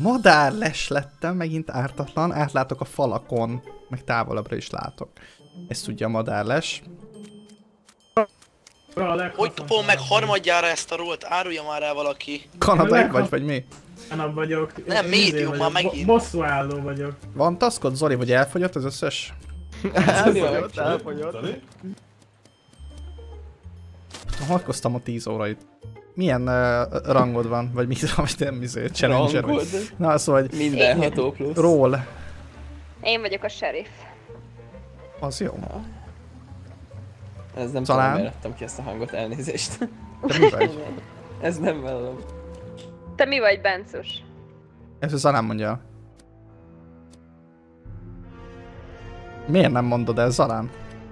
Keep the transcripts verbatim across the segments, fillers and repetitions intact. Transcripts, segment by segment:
Madárles lettem, megint ártatlan, átlátok a falakon, meg távolabbra is látok. Ezt tudja a madárles. Hogy topom meg harmadjára ezt a rólt? Árulja már el valaki. Kanadai vagy, vagy mi? Nem vagyok. Nem, médium már megint. Bosszúálló vagyok. Van taskod, Zoli, vagy elfogyott az összes? Elfogyott, elfogyott. Harkoztam a tíz órait. Milyen uh, rangod van? Vagy mit vagy nem izé, challenger vagy? Na, szóval, hogy... Mindenható plusz. Ról. Én vagyok a sheriff. Az jó. Ez nem Talán. tudom, miért adtam ki ezt a hangot, elnézést. Te mi vagy? Ez nem velem. Te mi vagy, Bencus? Ezt Zalán mondja. Miért nem mondod el, Zalán?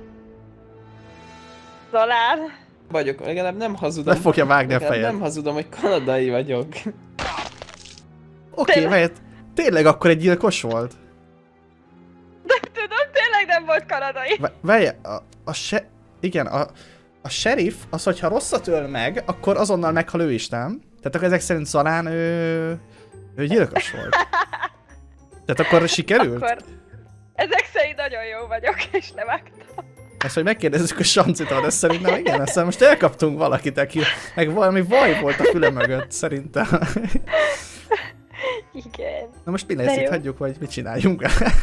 Zalán? Vagyok, legalább nem hazudom. Le fogja vágni a fejed. Nem hazudom, hogy kanadai vagyok. Oké, okay, mert tényleg akkor egy gyilkos volt? Nem tudom, tényleg nem volt kanadai. Várj, a, a se... Igen, a, a sheriff, az, hogyha rosszat öl meg, akkor azonnal meghal ő is, nem? Tehát akkor ezek szerint Zalán ő... ő gyilkos volt. Tehát akkor sikerült? Akkor ezek szerint nagyon jó vagyok, és levágtam. Ezt, hogy megkérdezzük a Sancitól, de szerintem igen, aztán most elkaptunk valakit, aki meg valami vaj volt a füle mögött, szerintem. Igen. Na most mi lesz itt, hagyjuk, vagy mit csináljunk?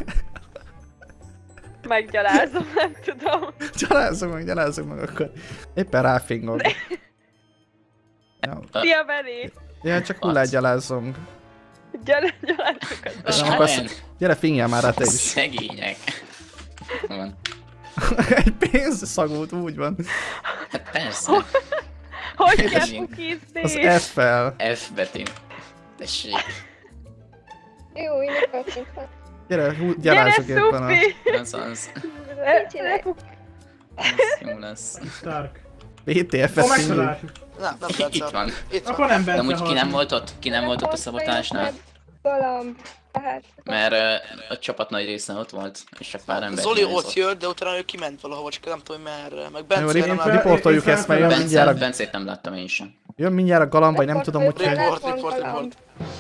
Meggyalázom, nem tudom. Gyalázzunk meg, gyalázzunk meg akkor. Éppen ráfingok. Ja. Szia, Benni! Ja, csak hullát gyalázzunk. Gyere, gyalázzuk az Nem akarsz... Gyere, fingjál már rá te is. Szegények. Van. Egy pénzszagút, úgy van. Hát persze. Hogy kell kukizni? Az F-fel. F betű. Tessék. Jó, én akartunk fel. Gyere, gyalázzuk éppen a... Az az. Mit csinálj? Ez jó lesz. Stark. bé té ef-et fingjük. Nem, nem Itt, itt van. Itt Akkor nem De Bence amúgy ki nem halt. volt ott? Ki nem volt ott a szabotásnál? Galamb. Tehát... Mert uh, a csapat nagy része ott volt, és csak pár ember Zoli hiányzott. ott jött, de utána ő kiment valahova, csak nem tudom merre. Meg Jó, Bence nem rip- látom. riportoljuk ezt, mert jön Bence, mindjárt a... Bencét nem láttam én sem. Jön mindjárt a galamb, vagy nem tudom, hogy... Report, report, report.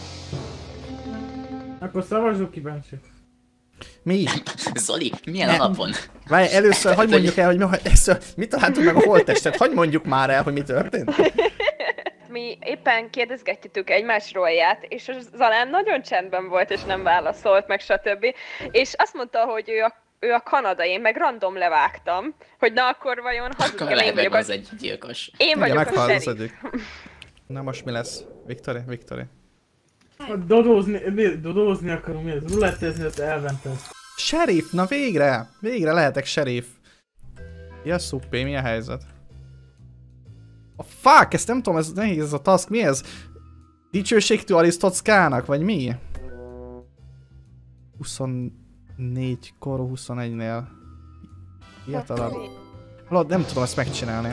Akkor szavazzuk ki Bence. Mi? Zoli, milyen alapon? Várj, először hagyd mondjuk el, hogy mi, először, mit találtunk meg a holttestet? Hagyd mondjuk már el, hogy mi történt. Mi éppen kérdezgetjük egymás rólját, és a Zalán nagyon csendben volt, és nem válaszolt, meg stb. És azt mondta, hogy ő a, ő a kanadai, én meg random levágtam, hogy na akkor vajon Akkor hazudik, én lehet, vagyok az a... egy gyilkos. Én vagyok Igen, a meghalt az sheriff. egyik. Na most mi lesz? Viktori? Viktori? Dodózni, mi, dodózni akarom, mi ez? Rulettezni, ezt elventem. Sheriff, na végre! Végre lehetek sheriff. Ja, szuppé, mi a helyzet? A fuck, ezt nem tudom, ez nehéz ez a task, mi ez? Dicsőségtől Arisztockának, vagy mi? huszonnégy korú huszonegynél. Fiatalabb. Hallod, nem tudom ezt megcsinálni.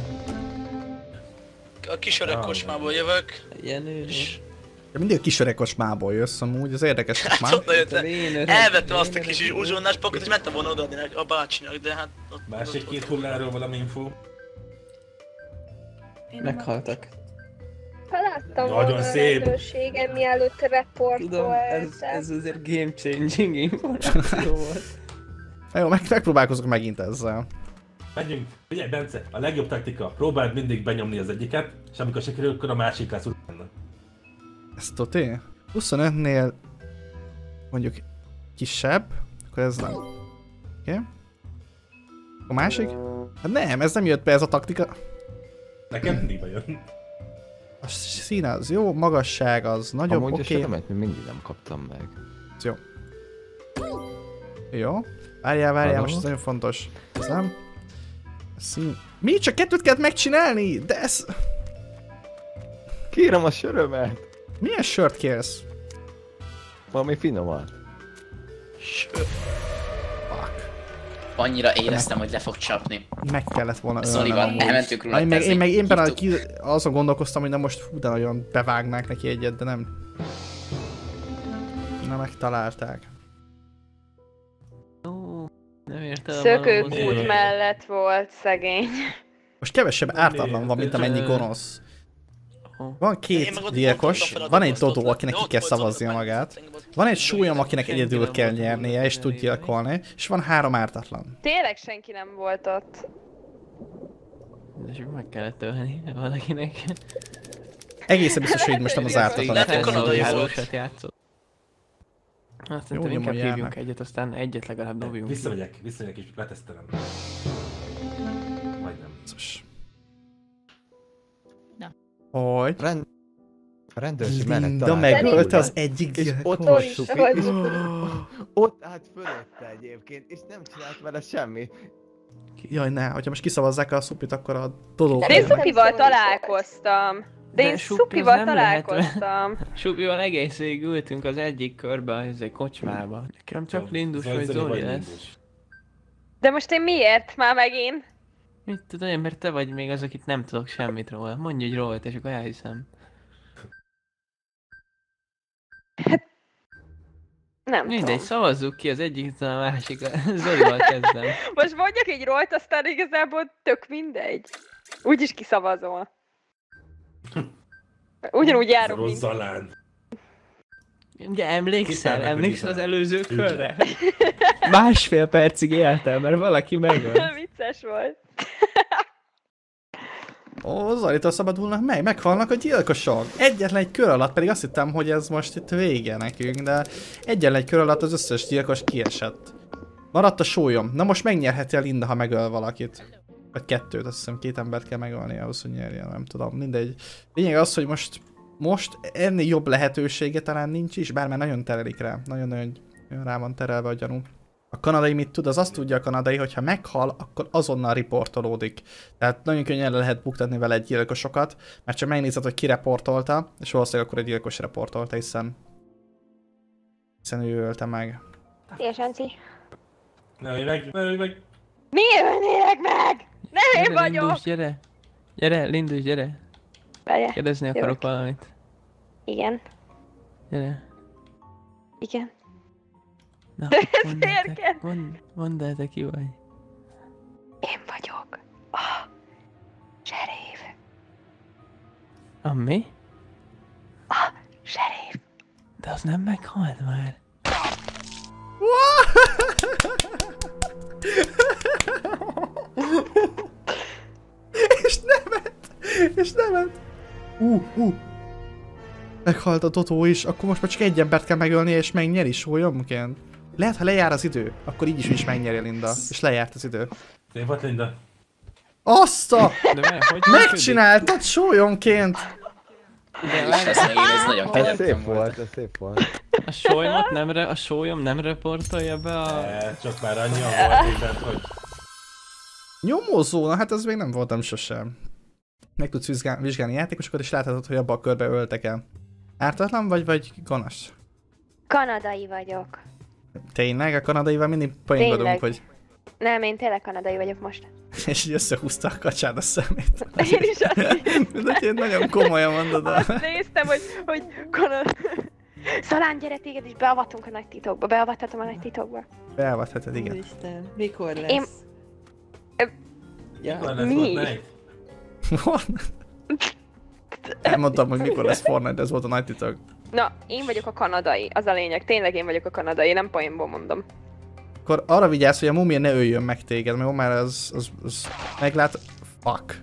A kis öreg kocsmából jövök. Jenő. Ja, mindig a kisöreg kocsmából jössz, amúgy, az érdekes Hát már. oda jöttem. Én öreg, Elvettem én azt a öreg. kis uzsonnás pakot, és mentem volna odaadni a bácsinak, de hát... Ott, Másik ott- két ott- hulláról valami info. Meghaltak. Ha láttam Nagyon volna a szép. rendőrségen, mielőtt Tudom, ez, reportoltál. ez azért game changing információ volt. Jó, meg, megpróbálkozok megint ezzel. Megyünk. Figyelj, Bence, a legjobb taktika. Próbáld mindig benyomni az egyiket, és amikor sikerül, akkor a másik lesz utána. Ez toté? huszonötnél mondjuk kisebb, akkor ez nem. Oké? Okay. A másik? Hát nem, ez nem jött be ez a taktika. Nekem mindig bejön. A szín az jó, magasság az nagyobb, Amúgy oké. a seremet még mindig nem kaptam meg. Ez jó. Jó. Várjál, várjál, Hello? most ez nagyon fontos. Ez nem? A szín... Mi? Csak kettőt kellett megcsinálni? De ez... Kérem a sörömet! Milyen sört kérsz? Valami finomat. Sőt. Fuck. Annyira éreztem, hogy le fog csapni. Meg kellett volna Zolival ölnem amúgy. elmentünk róla. Én meg, én meg én például ki, azon gondolkoztam, hogy na most fú, de nagyon bevágnák neki egyet, de nem. Na megtalálták. Ó, nem értem. Szökőkút mellett volt szegény. Most kevesebb ártatlan van, mint amennyi gonosz. oh. Van Én két meg ott gyilkos, voltam fel a van egy doboztot, Dodó, akinek de ki ott kell volt szavaznia Zoltán, magát. engem ott- Van egy Súlyom, akinek Senki egyedül nem kell volt nyernie, és tud elég. gyilkolni, és van három ártatlan. Tényleg senki nem volt ott. És meg kellett ölni valakinek. Egészen biztos, hogy itt most nem az ártatlan. Lehet, hogy kanadai volt. hálósat játszott. Azt Jó, mondtam, nyomon inkább hívjunk járnak. egyet, aztán egyet legalább dobjunk. ki. Visszamegyek, visszamegyek és letesztelem. Majdnem. Biztos. Na. Hogy? Rend... A rendőrség mellett Linda találtam. megölte az egyik És gyilkos. ott volt Hogy- Supi, hogy- és ott állt fölötte egyébként, és nem csinált vele semmi. Jaj, ne, hogyha most kiszavazzák a szupit, akkor a Dodó. De én Nem Szupival szólni találkoztam. De én De Supi az Szupival nem lehet, találkoztam. Supival egész végig ültünk az egyik körbe, az egy kocsmába. Nekem csak Lindus vagy Zoli lesz. De most én miért már megint? Mit tudom én, mert te vagy még az, akit nem tudok semmit róla. Mondj, hogy róla, és akkor elhiszem. Nem Mindegy, tudom. szavazzuk ki az egyik, a másik. Zolival kezdem. Most mondjak egy rolt, aztán igazából tök mindegy. Úgyis kiszavazol. Ugyanúgy járok, Rossz mint... Zalán. Ugye emlékszel? Kiszállnak, Emlékszel az hogy előző Ugye. körre? Másfél percig éltem, mert valaki megölt. Vicces volt. Ó, Zolitól szabadulnak meg, meghalnak a gyilkosok. Egyetlen egy kör alatt, pedig azt hittem, hogy ez most itt vége nekünk, de egyetlen egy kör alatt az összes gyilkos kiesett. Maradt a Súlyom. Na most megnyerheti a Linda, ha megöl valakit. Vagy kettőt, azt hiszem két embert kell megölni ahhoz, hogy nyerjen, nem tudom, mindegy. Lényeg az, hogy most, most ennél jobb lehetősége talán nincs is, bár már nagyon terelik rá. Nagyon-nagyon rá van terelve a gyanú. A kanadai mit tud? Az azt tudja a kanadai, hogy ha meghal, akkor azonnal riportolódik. Tehát nagyon könnyen le lehet buktatni vele egy gyilkosokat, mert csak megnézed, hogy ki reportolta, és valószínűleg akkor egy gyilkos reportolta, hiszen... hiszen ő ölte meg. Szia, Sanci. Ne ölj meg, ne ölj meg. Miért ölnélek meg? Nem én Gyere, vagyok! Lindus, gyere! Gyere, Lindus, gyere! Várjál. Kérdezni Jövök. akarok valamit. Igen. Gyere. Igen. Na, Ez mondd miért el, kell? te, mondd, mondd el, te ki vagy. Én vagyok. A serif. A mi? A serif. De az nem meghalt már. És nevet! És nevet! Hú, hú! Meghalt a Dodó is, akkor most már csak egy embert kell megölnie és megnyeri Súlyomként. Lehet, ha lejár az idő, akkor így is is megnyeri Linda. És lejárt az idő. Szép volt, Linda. Azt a... De várj, hogy Megcsináltad Súlyomként! De És várj, ezt meg én, ez nagyon Ez kegyetlen szép volt. volt, ez szép volt. a sólymot nem, re, a sólyom nem reportolja be a... E, csak már annyian volt mindent, hogy... Nyomozó, na hát ez még nem voltam sosem. Meg tudsz vizsgál, vizsgálni játékosokat, és láthatod, hogy abba a körbe öltek el. Ártatlan vagy, vagy gonosz? Kanadai vagyok. Tényleg? A kanadaival mindig poénkodunk, Tényleg. hogy... Nem, én tényleg kanadai vagyok most. És így összehúzta a kacsád a szemét. Én is azt, De én nagyon komolyan mondod. A... azt néztem, hogy, hogy kanadai. Szalán, gyere, téged is beavatunk a nagy titokba. Beavathatom a nagy titokba. Beavathatod, igen. Úristen, mikor lesz? Én- Ja. Mikor lesz Mi? Fortnite? Fortnite? Elmondtam, hogy mikor lesz Fortnite, de ez volt a nagy titok. Na, én vagyok a kanadai. Az a lényeg. Tényleg én vagyok a kanadai, nem poénból mondom. Akkor arra vigyázz, hogy a mumia ne öljön meg téged, mert már az, az, az meglát... Fuck.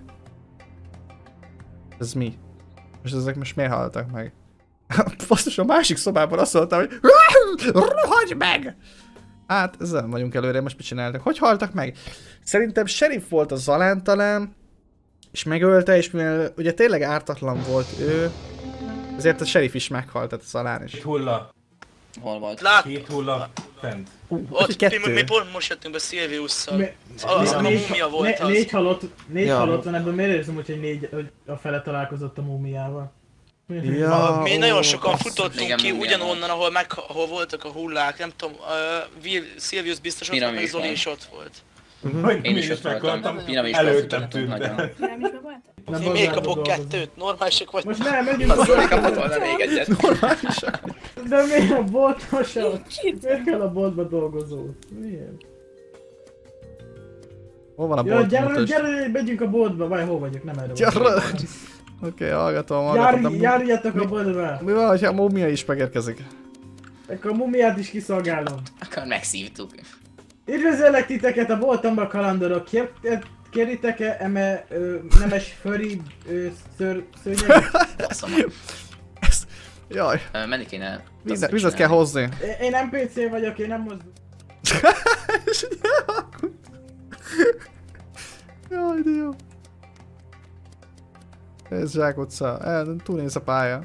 Ez mi? Most ezek most miért haltak meg? Basszus, a másik szobában azt mondta, hogy rohagy meg! Hát, ezzel vagyunk előre, most mit csináltak? Hogy haltak meg? Szerintem sheriff volt a Zalán talán, és megölte, és mivel ugye tényleg ártatlan volt ő, ezért a sheriff is meghalt, tehát a Zalán is. Két hulla. Hol volt? Lát, Két hulla fent. ott kettő. mi, mi pont most jöttünk be Szilviusszal. Me- Az a négy- múmia volt né- az. Négy halott, négy Ja. halott van, ebből miért érzem úgy, hogy négy, hogy a fele találkozott a múmiával? Ja, Mi ó, nagyon sokan basszus. futottunk Igen, ki múmia ugyanonnan, ahol, meg, ahol voltak a hullák, nem tudom, uh, Will, Silvius biztos ott volt, meg Piramis Zoli van. is ott volt. Hogy Én mi is ott meghaltam. voltam. Piramis Előttem futottunk tűnt nagyon. el. Piramisba voltál? Na, Én bazd miért meg, kapok dolgozom. kettőt? Normálisak vagy? Most nem, megyünk A Zoli a kapott volna még egyet. Normálisan. De miért a boltosat? Miért kell a boltba dolgozó? Miért? Hol van a Ja, bolt? gyere, Mutasd. gyere, megyünk a boltba, vagy hol vagyok, nem erre Gyere! vagyok. Oké, hallgatom, hallgatom. Járj, járjatok a boltba! Mi van, ha a mumia is megérkezik? Akkor a mumiát is kiszolgálom. Akkor megszívtuk. Üdvözöllek titeket a boltomba, kalandorok. Kér, kéritek-e eme ö, nemes föri ö, ször, szőnyeget? Baszom. Ezt... Jaj. Ö, Menni kéne. Vizet, vizet kell hozni. Én- Én em pé cé vagyok, én nem mozdul. Jaj, de jó. Ez zsákutca. El, túl néz a pálya.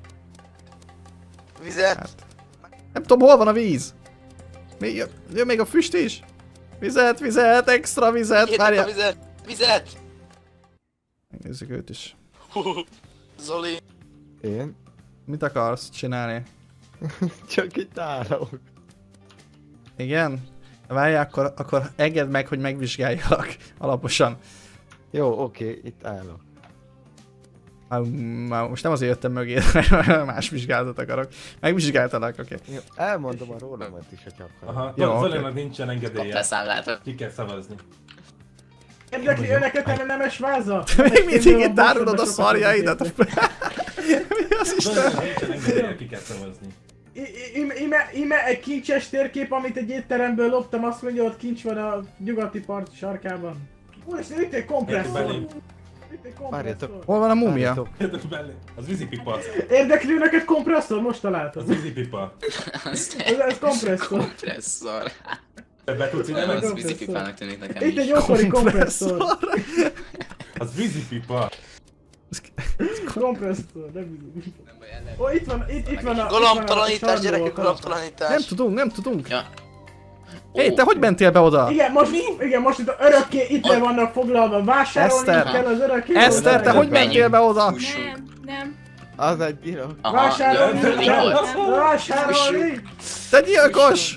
Vizet! Nem tudom, hol van a víz. Még, jön, jön még a füst is. Vizet, vizet, extra vizet. Kértek a Várjál. vizet! Vizet! Megnézzük őt is. Hú, Zoli. Én? Mit akarsz csinálni? Csak itt állok. Igen? Várjál, akkor, akkor engedd meg, hogy megvizsgáljalak alaposan. Jó, oké, itt állok. Már, már most nem azért jöttem mögé, mert más vizsgálatot akarok. Megvizsgáltalak, oké. Jó, elmondom a rólamat is, hogyha akarod. Aha, Jó, Zolinak oké. nincsen Kaptál engedélye. számlát. Ki kell szavazni. Érdekli önöket a nemes váza? Még mindig itt árulod a szarjaidat. Mi az Isten? Zolinak nincsen engedélye, ki kell szavazni. I- i- Ime, ime, ime egy kincses térkép, amit egy étteremből loptam, azt mondja, hogy kincs van a nyugati part sarkában. Úristen, itt egy kompresszor! Belé. Itt egy Várjatok. kompresszor! Hol van a mumia? Várjatok. Jöttek belé. Az vízipipa. Érdekli önöket kompresszor? Most találtam. Az vízipipa. Az Ez, ez kompresszor. kompresszor. Be tudsz ide Az menni? vízipipának tűnik nekem Itt egy is. ókori kompresszor. Az vízipipa. Kompresszor, nem bizony. Ó, itt van, itt, itt van a... Galambtalanítás, gyerekek, gyerekek, galambtalanítás. Nem tudunk, nem tudunk. Ja. Hé, Ó, te hogy mentél be oda? Igen, most, igen, most itt örökké itt le vannak foglalva. Vásárolni Eszter. kell az örökké. Eszter, te hogy Menjünk. mentél be oda? Fussunk. Nem, nem. Az egy bíró. Aha, Vásárolni jön, kell! volt. Vásárolni! Te gyilkos!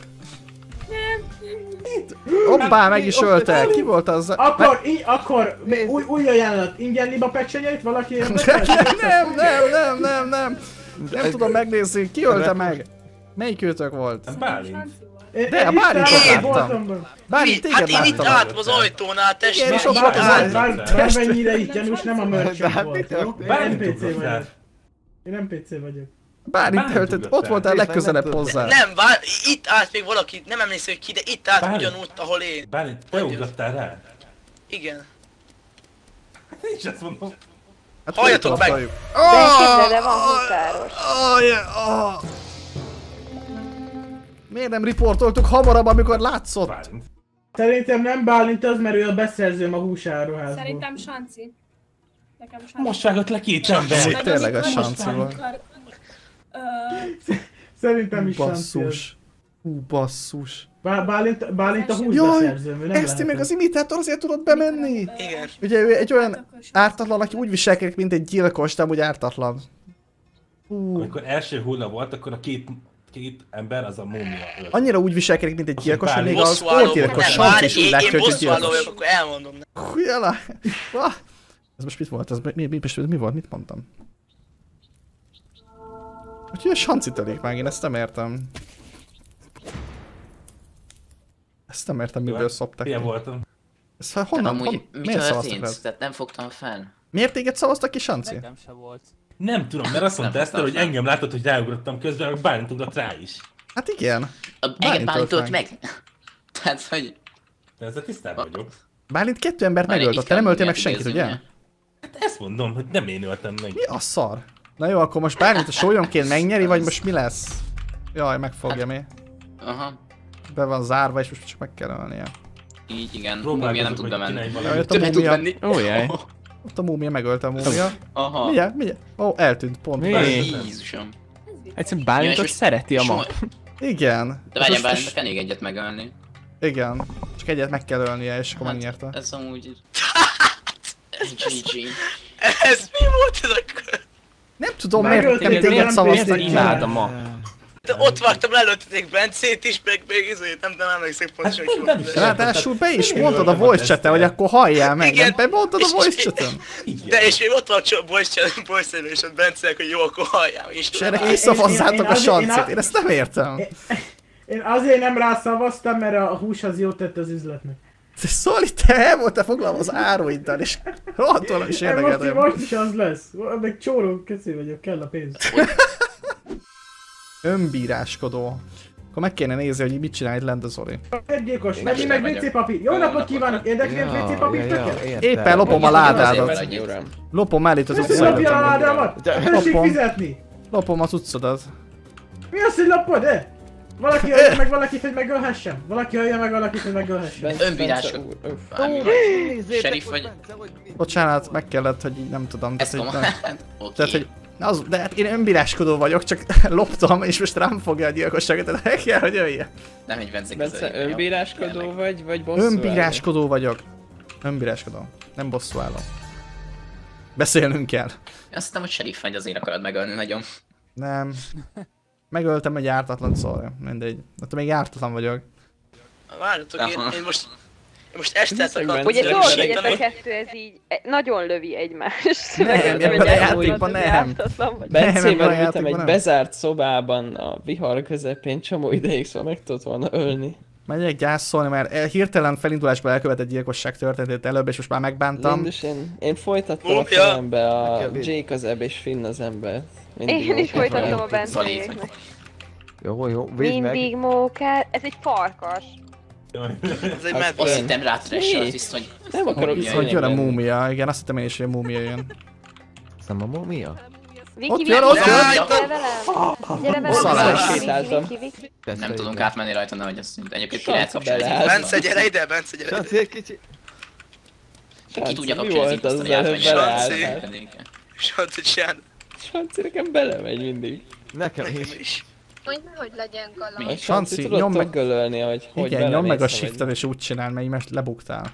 Hoppá, meg is öltek. Ki volt az? Akkor, így, akkor, új, új ajánlat, ingyen liba pecsenyeit valaki érdekel? Nem, nem, nem, nem, nem. Nem tudom megnézni, ki ölte meg? Melyik őtök volt? Bálint. De, a Bálintot Én láttam. Bálint, Mi? Hát téged én itt láttam. álltam az ajtónál, tessék! Igen, és ott itt volt az álltam. ajtó. Bármennyire itt gyanús, nem a merchant Bár volt, mit jó? történt? Én em pé cé Bálint vagyok. ugrott Én em pé cé vagyok. Bálint Bálint öltött, ugrott ott el. voltál Én nem legközelebb tudom. hozzá. Nem, vár, itt állt még valaki, nem emlékszem, hogy ki, de itt állt Bálint. ugyanúgy, ahol én. Bálint, te ugrottál rá? Igen. Én is ezt mondom. Hát Halljatok meg! föltapoljuk. De képzeld, de van huszáros. Oh, yeah, oh. Miért nem riportoltuk hamarabb, amikor látszott? Bálint. Szerintem nem Bálint az, mert ő a beszerzőm a húsáruházból. Szerintem Sanci. Nekem Sanci. Most vágott le két Amúgy ember. tényleg a Amikor- Sanci volt. amikor, ö, Szerintem is Sanci. Basszus. Hú, basszus. Bá- Bálint, Bálint a Jaj, húsbeszerzőm, ő nem ezt meg lehet. az imitátor azért tudod bemenni? Igen. Ugye ő egy olyan ártatlan, aki úgy viselkedik, mint egy gyilkos, de amúgy ártatlan. Hú, Amikor első hulla volt, akkor a két, két ember az a múmia ölt. annyira úgy viselkedik, mint egy gyilkos, hogy még az Bosszúálló oltgyilkos vagyok. Sanci Várj, is úgy én, látja, én hogy egy bosszúálló gyilkos. vagyok, akkor elmondom. Hú, jala. Ah, ez most mit volt? Ez mi, mi, mi, mi volt? Mit mondtam? Úgyhogy a Sanci tölik meg, én ezt nem értem. Ezt nem értem, miből szoptak. Ilyen ki. voltam. Ez, ha, honnan, Amúgy hon, mi miért szavaztak történt? rád? Tehát nem fogtam fel. Miért téged szavaztak ki, Sanci? Nekem se volt. Nem tudom, mert azt mondta Nem Eszter, hogy fogtam fel. engem látott, hogy ráugrottam közben, meg Bálint ugrott rá is. Hát igen. A, engem Bálint bántott ölt meg. Tehát, hogy... De ezzel tisztában vagyok. Bálint kettő embert Már megölt, itt te nem kell öltél meg mindjárt senkit, ugye? idézni, Hát ezt mondom, hogy nem én öltem meg. Mi a szar? Na jó, akkor most Bálint a sólyomként megnyeri, vagy most mi lesz? Jaj, megfogja mi. Aha. Be van zárva, és most csak meg kell ölnie. Így igen. Múmia nem Próbálkozok, tud hogy bemenni. csinálj Jaj, valamit. ott a Többet tud múmia. menni. Ó, jaj. Ott a múmia, megölte a múmia. Aha. Mindjárt, mindjárt. Ó, eltűnt, pont. Mi? Bálint. Jézusom. Egyszerűen Ja, és Bálintot most- szereti a és ma. mo- Igen. De várjál, Most- Bálintnak elég egyet megölni. Igen. Csak egyet meg kell ölnie, és akkor megnyerte. Hát, ez amúgy... Ez gé gé. Ez mi volt ez akkor? Nem tudom, Megölték miért nem egy téged olyan szavaztak pénzt, ki. Imádom ma. De ott vágtam, lelőtték Bencét is, meg még izét, nem, nem emlékszek pontosan, Hát ki nem volt. is. de- Ráadásul be is Én mondtad a öltem a voice chaten, hogy tesztet. akkor halljál meg. Igen. Nem, be mondtad a És- voice chaten. De és még ott van a voice és ott Bencének, hogy jó, akkor halljál. És És erre Én- kiszavazzátok én- én a azért- én Sancit. a- Én ezt nem értem. Én azért nem rászavaztam, mert a hús az jót tett az üzletnek. Szóli, te el voltál foglalva az áruiddal, és rohadtul nem is Most, érdekel. most is az lesz. Meg csóró, köszi vagyok, kell a pénz. Önbíráskodó. Akkor meg kéne nézni, hogy mit csinál itt lent a Zoli. Gyilkos, mennyi meg vé cé papír. Jó napot kívánok, érdekel vé cé papír tökélet? Éppen lopom a ládádat. Lopom el itt az Köszi, lopja a utcádat. ládámat! Tessék Lopom. fizetni! Lopom az utcodat. Mi az, hogy lopod, eh? Valaki ölje meg valakit, hogy megölhessem. Valaki ölje meg valakit, hogy megölhessem. Önbírások. Sheriff vagy... Bocsánat, meg kellett, hogy így nem tudom. Ezt Tehát, tudom. hogy, Oké. tehát, hogy az, de hát én önbíráskodó vagyok, csak loptam, és most rám fogja a gyilkosságot, tehát meg kell, hogy ölje. Nem egy Bence Bence, közelében, jó? önbíráskodó Tényleg. vagy, vagy bosszúálló? Önbíráskodó vagyok. Önbíráskodó. Nem bosszúálló. Beszélnünk kell. Azt hittem, hogy sheriff vagy, azért akarod megölni nagyon. Nem. Megöltem egy ártatlan, szóval mindegy. Hát még ártatlan vagyok. Várjatok, én, én most... Én most este akartam Ugye tudod, hogy ez a segíteni. kettő, ez így e- nagyon lövi egymást. Nem, Megöltem ebben a egy játékban ártatlan, nem. ártatlan vagy. Nem, ebben a Bencével ültem játékban egy nem. bezárt szobában a vihar közepén csomó ideig, szóval meg tudott volna ölni. Megyek gyászolni, mert el- hirtelen felindulásból elkövetett gyilkosság történt előbb, és most már megbántam. Lindos, én, én folytattam Ó, a ja. fejembe a Nekem is. Jake az ebb és Finn az ember. Mindig Én is jók folytattam a voltak. Bencéjéknek. Jó, jó, védd meg. Mindig mókál. Ez egy farkas. Ez egy Hát medve. Azt hittem rá trash, Mi? azt hisz, hogy... Nem akarok Hogy szörnyeg jön a lenni. múmia, igen, azt hittem én is, hogy a múmia jön. Ez nem a múmia? Viki, Ott Viki, jön, ott Viki, jön. gyere velem! Gyere velem! Szalás. Viki, Sétáltam. Viki, Viki. Nem tudunk átmenni rajta, nehogy azt egyébként ki lehet Sanci kapcsolni. az beleállt. infót. Bence, gyere ide, Bence, gyere ide. Sanci, egy kicsi. Ki tudja Mi kapcsolni az volt az infót, hogy előbb átmenjen. beleállt? Sanci. Hát. Sanci, csinálj. Sanci nekem belemegy mindig. Nekem Nekem is. is. Mondj meg, hogy legyen galamb. Mi? A Sanci, Sanci tudod nyomd meg- megölölni, hogy hogy Igen, nyomd meg a belemész, shiftet és úgy csinál, mert így most lebuktál.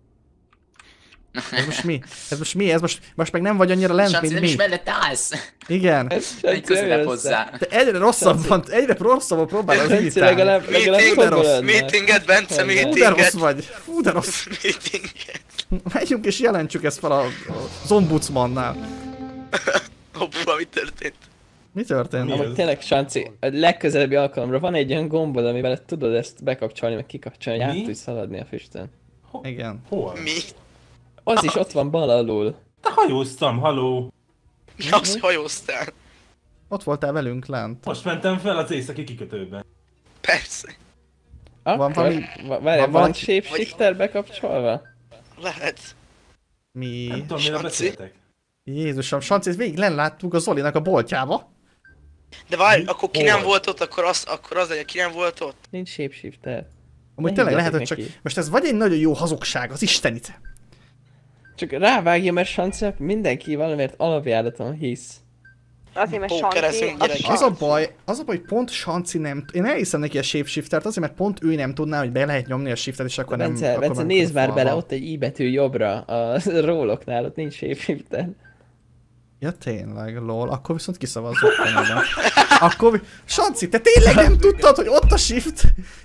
Ez most mi? Ez most mi? Ez most, most meg nem vagy annyira lent, Sanci, mint nem is mi. mellett állsz. Igen. Ez Egy Sanci közelebb nem jön hozzá. De egyre rosszabban, egyre rosszabban próbálod Sanci irritálni. legalább, legalább Meeting, de rossz. fogod ölni. Meetinget, Bence, Fú, de Fú, de rossz meetinget. vagy. Fú, de rossz. Meetinget. Menjünk és jelentsük ezt fel a, az ombudsmannál. Hoppá, mi történt? Mi történt? Mi? Amúgy ez? tényleg, Sanci, a legközelebbi alkalomra van egy olyan gombod, amivel tudod ezt bekapcsolni, meg kikapcsolni, hogy Mi? át tudsz szaladni a füstön. Igen. Hol? Mi? Az is ott van bal alul. Te hajóztam, haló. Mi az, hogy hajóztál? Ott voltál velünk lent. Most mentem fel az északi kikötőben. Persze. Akkor, valami- va- várj, van van valaki- shapeshifter bekapcsolva? Lehet. Mi? Nem tudom, mire Sanci? beszéltek. Jézusom, Sanci, ezt végig len láttuk a Zolinak a boltjába. De várj, akkor ki Hol? nem volt ott, akkor az, akkor az legyen, ki nem volt ott. Nincs shapeshifter. Amúgy Ne tényleg lehet, hogy higgyetek csak... neki. Most ez vagy egy nagyon jó hazugság, az istenit. Csak rávágja, mert Sancinak mindenki valamiért alapjáraton hisz. Azért, mert Pókerezünk, Sanci... gyerekek. Az a baj, az a baj, hogy pont Sanci nem... Én elhiszem neki a shapeshiftert azért, mert pont ő nem tudná, hogy be lehet nyomni a shiftet, és akkor nem... Bence, akkor Bence, nem nézd tud már bele, falba. ott egy i betű jobbra, a róloknál, ott nincs shapeshifter. Ja tényleg, lol, akkor viszont kiszavazzuk fenébe. Akkor... vi- Sanci, te tényleg nem tudtad, hogy ott a shift?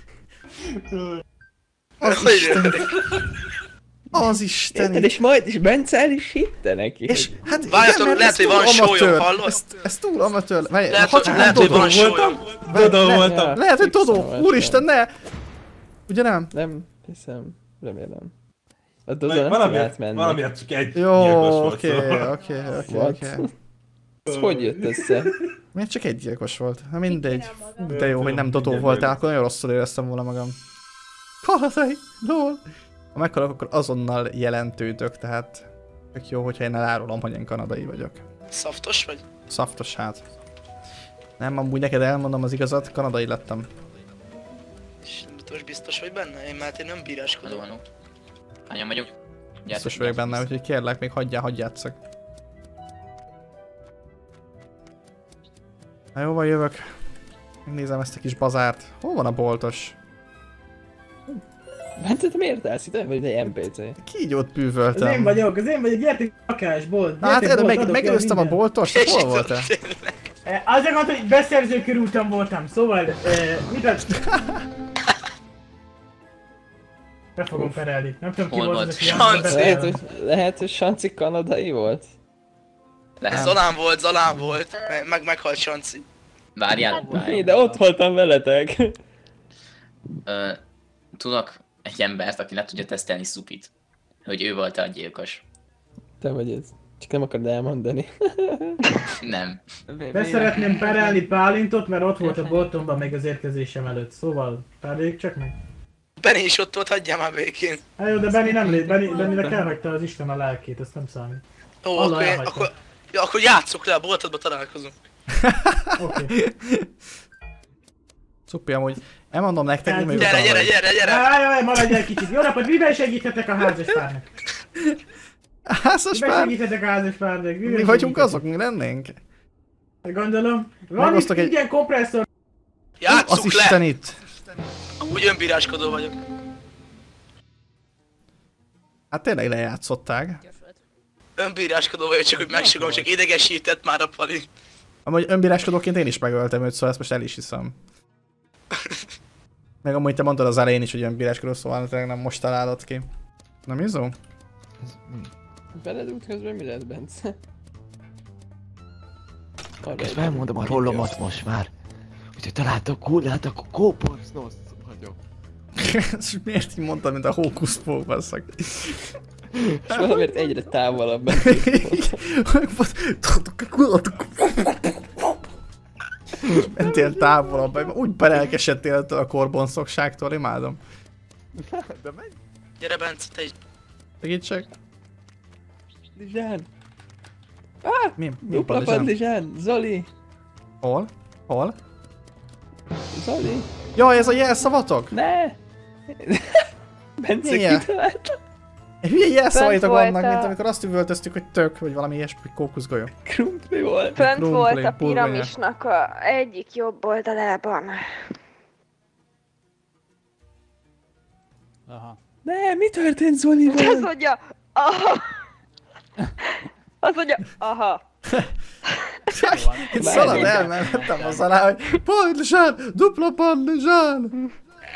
Az Hogy Isten, jönnek? az Érted? Isten. És majd is Bence el is hitte neki. És hát Várjatok, igen, mert lehet, ez hogy túl van sólyom, amatőr. hallod? Ez, ez túl amatőr. Várj, Lehet, ha hogy, csak lehet, nem hogy van Dodó. sólyom. Dodó Le- voltam. Lehet, hogy Fixen Dodó. van, Úristen, ne! Ugye nem? Nem, hiszem, remélem. A Dodo Meg nem tud valamiért, átmenni. valamiért csak egy Jó, gyilkos volt, oké, szóval. oké, oké, What? oké. Ez hogy jött össze? Miért csak egy gyilkos volt? Na mindegy. Kiki nem De jó, hogy nem Dodó voltál, akkor nagyon rosszul éreztem volna magam. Kaladai, lol. Ha meghalok, akkor azonnal jelentődök, tehát tök jó, hogyha én elárulom, hogy én kanadai vagyok. Szaftos vagy? Szaftos hát. Nem, amúgy neked elmondom az igazat, kanadai lettem. És most biztos vagy benne? Én már én nem bíráskodom. Adóanó. Hányan vagyunk? Biztos vagyok benne, úgyhogy kérlek, még hagyjál, hagyjátszak. Na jó van, jövök. Megnézem ezt a kis bazárt. Hol van a boltos? Bence, te miért állsz itt? Olyan vagy egy en pé cé. Kígyót Az bűvöltem. én vagyok, az én vagyok, gyertek lakásból. Na, hát gyertek, én bolt, meg, adok megőztem a ilyen boltost, És hol itt voltál? tényleg. mindent. Eh, Azért mondta, hogy beszerző körúton voltam, szóval... Eh, mit az? Be fogom perelni. Nem tudom ki Hol volt volt? az, aki Sanci! Lehet, hogy, lehet, hogy Sanci kanadai volt? Lehet. Zalán volt, Zalán volt. Meg, meg meghalt Sanci. Várjál, Hé, várjál. de ott voltam veletek. Ö, tudok egy embert, aki le tudja tesztelni Szupit. Hogy ő volt a gyilkos. Te vagy ez. Csak nem akarod elmondani. Nem. Be szeretném perelni Pálintot, mert ott volt a boltomban még az érkezésem előtt, szóval perjék csak meg. Benni is ott volt, hagyjál már békén. Hát jó, de Benni nem lét, Benni, Benninek elhagyta az Isten a lelkét, ezt nem számít. Ó, Allah akkor, én, elhagyta. akkor, ja, akkor játsszuk le, a boltodba találkozunk. Oké. Szupi, amúgy elmondom nektek, mi még Gyere, utána gyere, vagy. gyere, gyere! Jaj, jaj, maradj egy kicsit. Jó napot, miben segíthetek a házaspárnak? Házas Miben pár? segíthetek a házaspárnak? Miben Mi vagyunk segíthetek? azok, mi lennénk? Gondolom. Van Megosztok itt egy- ingyen kompresszor. Az Játsszuk Isten le! itt! Amúgy önbíráskodó vagyok. Hát tényleg lejátszották. Önbíráskodó vagyok, csak hogy megsugom, csak idegesített már a Pali. Amúgy önbíráskodóként én is megöltem őt, szóval ezt most el is hiszem. Meg amúgy te mondtad az elején is, hogy önbíráskodó, szóval tényleg nem most találod ki. Nem izó? Veled útközben mi lett, Bence? És elmondom a rollomat most már. Hogyha találtak hullát, akkor kóporcnosz vagyok. És miért így mondtad, mint a hókuszpók, basszak? És valamiért egyre távolabb. Mentél távolabb, úgy berelkesedtél ettől a korbonszokságtól, imádom. De menj! Gyere Bence, te is. Segítsek. Padlizsán! Mi? Mi Dupla padlizsán? padlizsán! Zoli! Hol? Hol? Zoli! Jaj, ez a jelszavatok? Ne! Bence Milyen? kitalálta? Hülye jelszavaitok volt vannak, a- mint amikor azt üvöltöztük, hogy tök, vagy valami ilyesmi, hogy kókuszgolyó. Krumpli volt. Fönt Krumpli, volt a burgonya. piramisnak a egyik jobb oldalában. Aha. Ne, mi történt Zolival? Az mondja, aha. Az mondja, aha. Itt szalad el, mellettem az alá, hogy padlizsán, dupla padlizsán!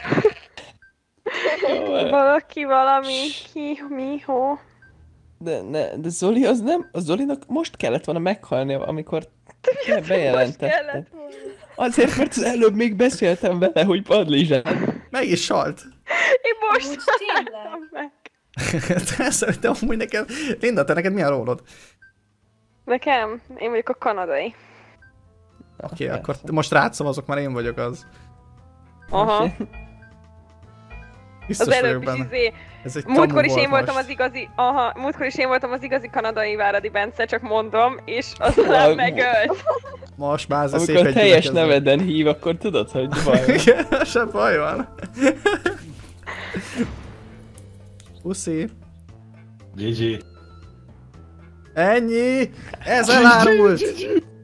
Valaki, valami, ki, mi, hó. De, ne, de Zoli az nem, a Zolinak most kellett volna meghalni, amikor te Most bejelentette. kellett volna. Azért, mert az előbb még beszéltem vele, hogy padlizsán. Meg is salt. Én most Amúgy tényleg. találtam meg. Te szerintem amúgy neked... Linda, te neked mi a rólod? Nekem? Én vagyok a kanadai. Oké, okay, akkor most rád szavazok, mert én vagyok az. Aha. Biztos Az vagyok előbb is benne. izé, Ez egy múltkor kamu is volt én voltam most. az igazi, aha, múltkor is én voltam az igazi kanadai Váradi Bence, csak mondom, és aztán megölt. Most már ez a szép Amikor egy teljes gyülekezet. neveden hív, akkor tudod, hogy baj van. Igen, se baj van. Puszi. gé gé. Ennyi! Ez elárult!